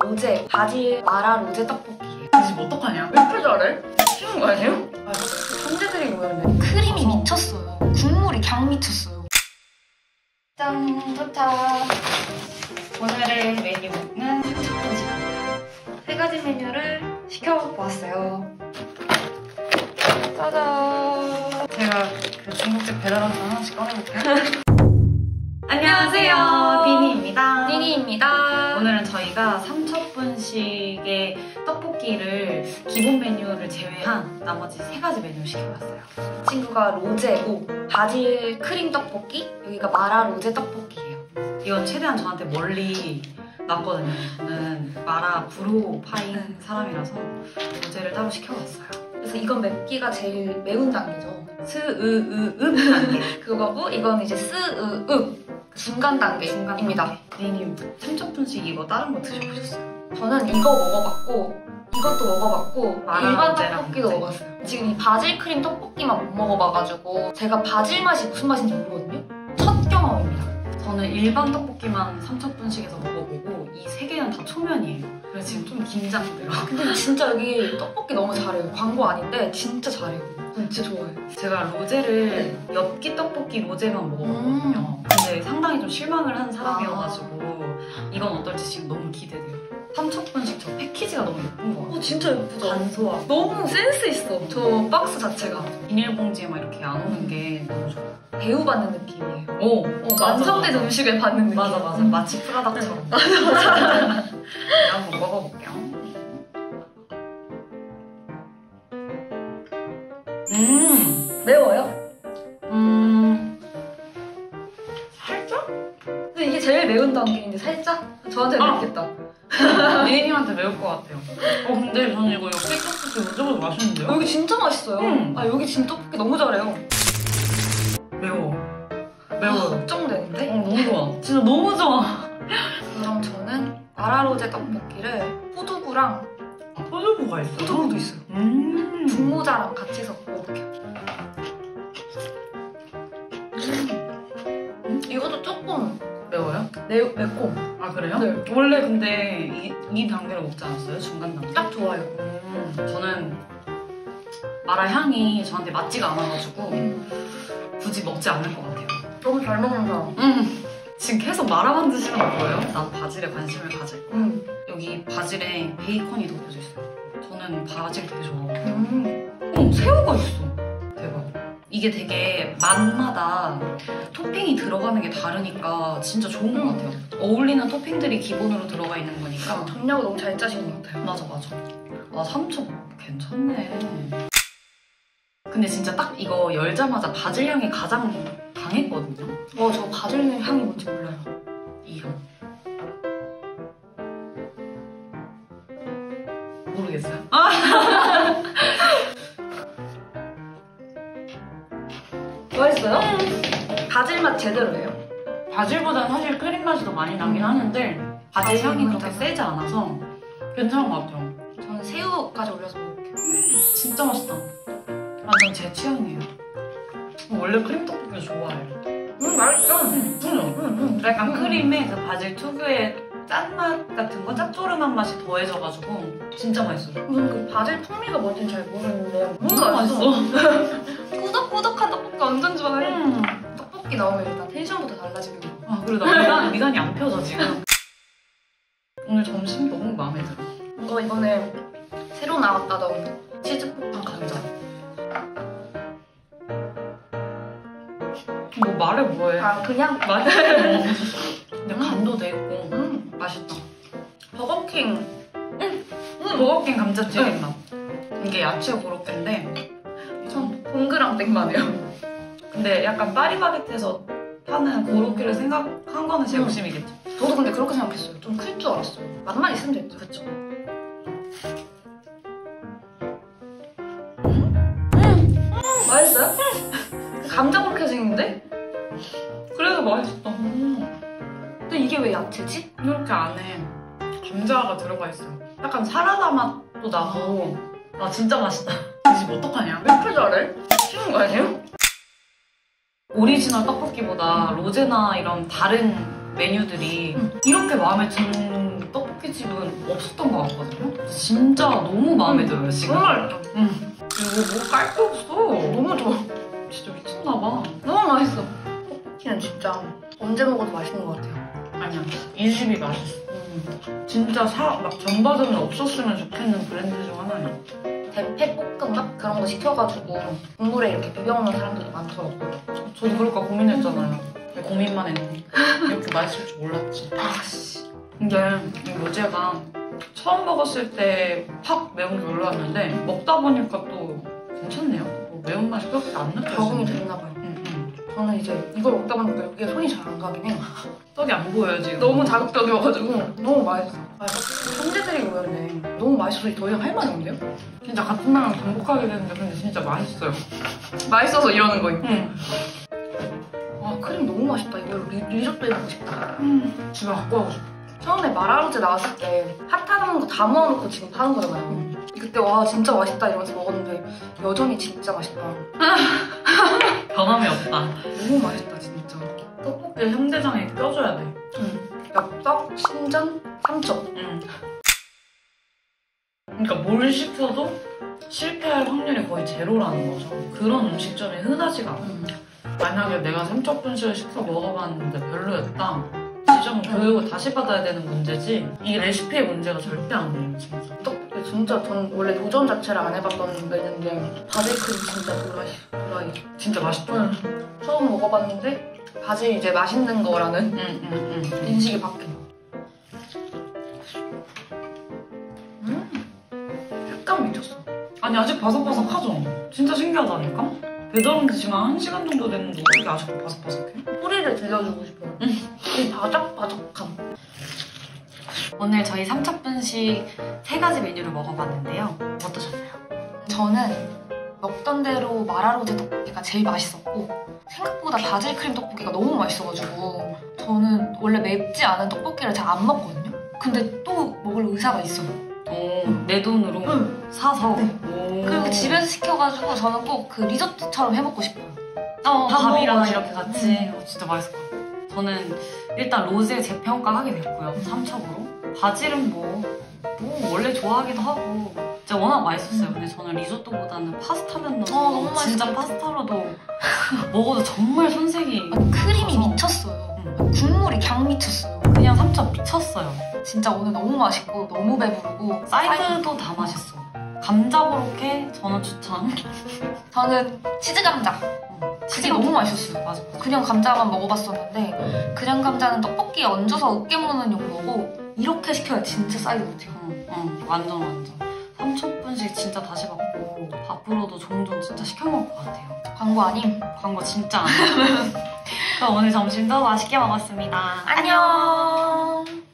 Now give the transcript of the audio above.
로제 바질 마라 로제 떡볶이에요. 지금 어떡하냐? 왜 이렇게 잘해? 쉬운 거 아니에요? 아, 천재들이 모였네. 크림이 미쳤어요. 국물이 강 미쳤어요. 짠! 도착! 오늘의 메뉴는 세 가지 메뉴를 시켜보았어요. 짜잔! 제가 그 중국집 배달와서 하나씩 꺼내볼게요. 안녕하세요. 비니입니다. 니니입니다. 오늘은 저희가 삼척분식의 떡볶이를 기본 메뉴를 제외한 나머지 세 가지 메뉴를 시켜봤어요. 친구가 로제고 바질 크림 떡볶이, 여기가 마라 로제 떡볶이에요. 이건 최대한 저한테 멀리 났거든요. 저는 마라 불호 파인 사람이라서 로제를 따로 시켜봤어요. 그래서 이건 맵기가 제일 매운 단계죠. 스으으읍 단계. 그거고 이건 이제 스으읍 중간 단계입니다. 니님 삼척분식 이거 다른 거 드셔보셨어요? 저는 이거 먹어봤고 이것도 먹어봤고 일반 로제랑 떡볶이도 로제. 먹어봤어요. 지금 이 바질 크림 떡볶이만 못 먹어봐가지고 제가 바질 맛이 무슨 맛인지 모르거든요. 첫 경험입니다. 저는 일반 떡볶이만 삼척분식에서 먹어보고 이 세 개는 다 초면이에요. 그래서 지금 좀 긴장돼요. 근데 진짜 여기 떡볶이 너무 잘해요. 광고 아닌데 진짜 잘해요. 전 진짜 좋아해요. 제가 로제를 엽기 떡볶이 로제만 먹어봤거든요. 근데 상당히 좀 실망을 한 사람이어가지고 이건 어떨지 지금 너무 기대돼요. 삼척분식 저 패키지가 너무 예쁜 거 같아요. 진짜 예쁘죠? 간소하고 너무 센스 있어. 저 박스 자체가 비닐봉지에 막 이렇게 안 오는 게 너무 좋아요. 대우받는 느낌이에요. 오, 완성된 맞아. 음식을 받는 느낌. 맞아. 마치 프라다처럼. 한번 먹어볼게요. 매워요? 살짝? 근데 이게 제일 매운 단계인데 살짝? 저한테 맵겠다. 니님한테 매울 것 같아요. 근데 저는 이거 엽기 떡볶이 로제보다 맛있는데요? 여기 진짜 맛있어요. 아 여기 지금 떡볶이 너무 잘해요. 매워요. 걱정되는데? 너무 좋아. 진짜 너무 좋아. 그럼 저는 마라로제 떡볶이를 호두부랑 소주부가 있어요? 호두부도 있어요. 분모자랑 같이 해서 먹어볼게요. 이것도 조금 매워요? 매콤. 아 그래요? 네. 원래 근데 이 단계를 먹지 않았어요? 중간 단계? 딱 좋아요. 저는 마라 향이 저한테 맞지가 않아가지고 굳이 먹지 않을 것 같아요. 너무 잘 먹는 사람. 지금 계속 마라만 드시는 거예요? 나도 바질에 관심을 가질 거야. 여기 바질에 베이컨이 덮여져 있어요. 저는 바질 되게 좋아하거든요. 새우가 있어. 대박. 이게 되게 맛마다 토핑이 들어가는 게 다르니까 진짜 좋은 것 같아요. 어울리는 토핑들이 기본으로 들어가 있는 거니까. 정량을 너무 잘 짜신 것 같아요. 맞아. 아, 삼척 괜찮네. 근데 진짜 딱 이거 열자마자 바질 향이 가장 강했거든요. 저 바질 향이 뭔지 몰라요. 이 향. 모르겠어요? 맛있어요? 바질 맛 제대로예요. 바질보다는 사실 크림 맛이 더 많이 나긴 하는데 바질 향이 그렇게 세지 않아서 괜찮은 것 같아요. 저는 새우까지 올려서 먹을게요. 진짜 맛있다. 완전 제 취향이에요. 원래 크림 떡볶이 좋아해요. 맛있어. 약간 크림에 그 바질 특유의 짠맛 같은 거, 짭조름한 맛이 더해져가지고 진짜 맛있어요. 저는 그 바질 풍미가 뭔지는 잘 모르는데 너무 맛있어. 꾸덕꾸덕한 떡볶이 완전 좋아해요. 떡볶이 나오면 일단 텐션부터 달라지는 거. 아, 그리고 나 미간이 안 펴져 지금. 오늘 점심 너무 마음에 들어. 이번에 새로 나왔다던 치즈폭탄 감자. 뭐 말해 뭐해. 그냥? 맞아. 근데 간도 돼 있고 맛있다. 버거킹. 버거킹 감자튀김 맛. 이게 야채 고로케인데 전 동그랑땡만 해요. 근데 약간 파리바게트에서 파는 고로케를 생각한 거는 제 욕심이겠죠. 저도 근데 그렇게 생각했어요. 좀 클 줄 알았어요. 맛만 있으면 됐죠. 그쵸? 맛있어요? 감자 버켓인데? 그래도 맛있어. 근데 이게 왜 야채지? 이렇게 안에 감자가 들어가 있어요. 약간 사라다 맛도 나고. 아 진짜 맛있다. 지금 어떡하냐? 왜 이렇게 잘해? 쉬운 거 아니에요? 오리지널 떡볶이보다 로제나 이런 다른 메뉴들이 이렇게 마음에 드는 떡볶이 떡볶이집은 없었던 것 같거든요? 진짜 너무 마음에 들어요, 지금. 정말 그리고 뭐 깔 게 없어. 너무 좋아. 진짜 미쳤나봐. 너무 맛있어. 떡볶이는 진짜 언제 먹어도 맛있는 것 같아요. 아니야, 이 집이 맛있어. 진짜 막 전바점에 없었으면 좋겠는 브랜드 중 하나야. 대패 볶음밥 그런 거 시켜가지고 국물에 이렇게 비벼 먹는 사람들도 많더라고요. 저도 그럴까 고민했잖아요. 고민만 했네. 이렇게 맛있을 줄 몰랐지. 아씨. 근데 이 로제가 처음 먹었을 때 팍 매운 게 올라왔는데 먹다 보니까 또 괜찮네요. 뭐 매운맛이 그렇게 안 느껴져요. 적응이 됐나 봐요. 저는 이제 이걸 먹다 보니까 여기에 손이 잘 안 가긴 해요. 떡이 안 보여요 지금. 너무 자극적이어가지고 너무 맛있어. 아, 천재들이 모였네. 너무 맛있어서 더 이상 할 말이 없는데요? 진짜 같은 말랑 반복하게 되는데 근데 진짜 맛있어요. 맛있어서 이러는 거임. 응. 아, 크림 너무 맛있다. 이거 리조또 해먹고 싶다. 집에 갖고 가고 싶어. 처음에 마라로제 나왔을 때 핫하다는 거 다 모아놓고 지금 파는 거잖아요. 그때 와 진짜 맛있다 이러면서 먹었는데 여전히 진짜 맛있다. 변함이 없다. 너무 맛있다 진짜. 떡볶이 현대장에 껴줘야 돼. 엽떡, 신전, 삼척. 그러니까 뭘 시켜도 실패할 확률이 거의 제로라는 거죠. 그런 음식점이 흔하지가 않아. 만약에 내가 삼척분식을 시켜 먹어봤는데 별로였다. 지점은 교육을 다시 받아야 되는 문제지 이 레시피의 문제가 절대 아니에요 진짜. 떡볶이 진짜 전 원래 도전 자체를 안 해봤던 메뉴인데 바질크림 진짜 도라이. 진짜 맛있죠? 처음 먹어봤는데 바질 이제 맛있는 거라는 인식이 바뀌어. 식감 미쳤어. 아니 아직 바삭바삭하죠? 진짜 신기하다니까? 배달온 지 지금 1시간 정도 됐는데 어떻게 아직도 바삭바삭해? 뿌리를 들려주고 싶어요. 이 바삭바삭함. 오늘 저희 삼척분식 3가지 메뉴를 먹어봤는데요. 어떠셨나요? 저는 먹던 대로 마라로제 떡볶이가 제일 맛있었고 생각보다 바질크림 떡볶이가 너무 맛있어가지고 저는 원래 맵지 않은 떡볶이를 잘 안 먹거든요. 근데 또 먹을 의사가 있어요. 내 돈으로 사서 그리고 집에서 시켜가지고 저는 꼭 그 리조또처럼 해먹고 싶어요. 밥이랑 이렇게 같이 진짜 맛있을 것 같아요. 저는 일단 로제 재평가 하게 됐고요. 삼척으로 바질은 뭐 원래 좋아하기도 하고 진짜 워낙 맛있었어요. 근데 저는 리조또보다는 파스타면 너무 진짜 맛있겠다. 파스타로도 먹어도 정말 손색이 크림이 가서. 미쳤어요. 국물이 강 미쳤어요. 그냥 삼척 미쳤어요. 진짜 오늘 너무 맛있고 너무 배부르고 사이드도 다 맛있어. 감자 고로케 저는 추천. 저는 치즈 감자. 그게 너무 맛있었어요. 맞아. 그냥 감자만 먹어봤었는데 그냥 감자는 떡볶이에 얹어서 으깨 먹는 용도고 이렇게 시켜야 진짜 사이드 같아요. 완전. 삼척분식 진짜 다시 받고 앞으로도 종종 진짜 시켜 먹을 것 같아요. 광고 아님? 광고 진짜 안 해요. 그럼 오늘 점심도 맛있게 먹었습니다. 안녕.